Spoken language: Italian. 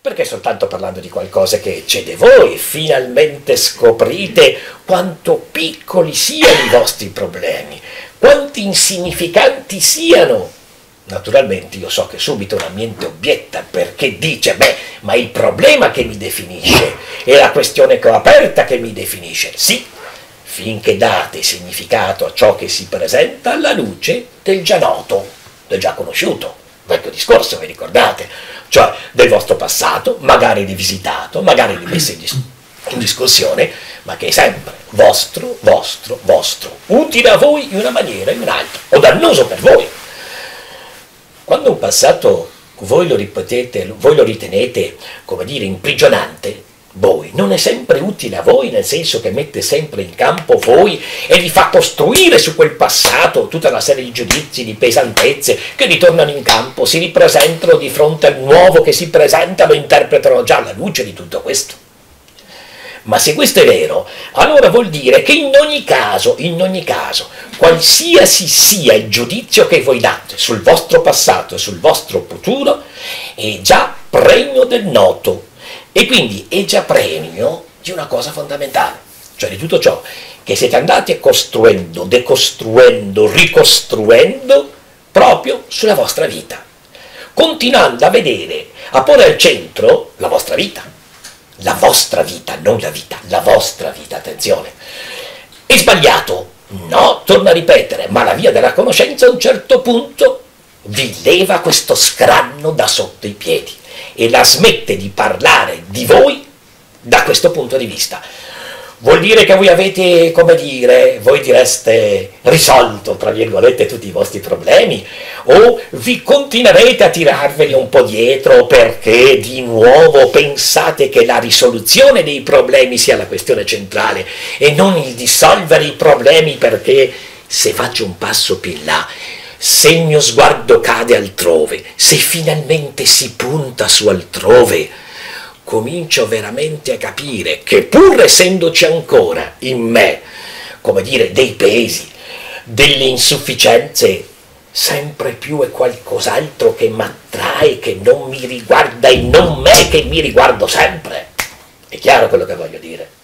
perché soltanto parlando di qualcosa che eccede voi, finalmente scoprite quanto piccoli siano i vostri problemi, quanti insignificanti siano. Naturalmente io so che subito una mente obietta, perché dice, beh, ma è il problema che mi definisce, è la questione che ho aperta che mi definisce. Sì, finché date significato a ciò che si presenta alla luce del già noto, del già conosciuto. Vecchio discorso, vi ricordate? Cioè del vostro passato, magari rivisitato, magari rimesso in discussione, ma che è sempre vostro, utile a voi in una maniera o in un'altra, o dannoso per voi. Quando un passato voi lo ritenete, come dire, imprigionante, voi, non è sempre utile a voi, nel senso che mette sempre in campo voi e vi fa costruire su quel passato tutta una serie di giudizi, di pesantezze che ritornano in campo, si ripresentano di fronte al nuovo che si presenta, lo interpretano già alla luce di tutto questo. Ma se questo è vero, allora vuol dire che in ogni caso, qualsiasi sia il giudizio che voi date sul vostro passato e sul vostro futuro, è già pregno del noto. E quindi è già premio di una cosa fondamentale, cioè di tutto ciò che siete andati costruendo, decostruendo, ricostruendo proprio sulla vostra vita, continuando a vedere, a porre al centro la vostra vita, non la vita, la vostra vita, attenzione. È sbagliato? No, torno a ripetere, ma la via della conoscenza a un certo punto vi leva questo scranno da sotto i piedi e la smette di parlare di voi da questo punto di vista. Vuol dire che voi avete, come dire, voi direste risolto, tra virgolette, tutti i vostri problemi, o vi continuerete a tirarveli un po' dietro perché di nuovo pensate che la risoluzione dei problemi sia la questione centrale e non il dissolvere i problemi, perché se faccio un passo più in là, se il mio sguardo cade altrove, se finalmente si punta su altrove, comincio veramente a capire che pur essendoci ancora in me, come dire, dei pesi, delle insufficienze, sempre più è qualcos'altro che mi attrae, che non mi riguarda e non me che mi riguardo sempre. È chiaro quello che voglio dire?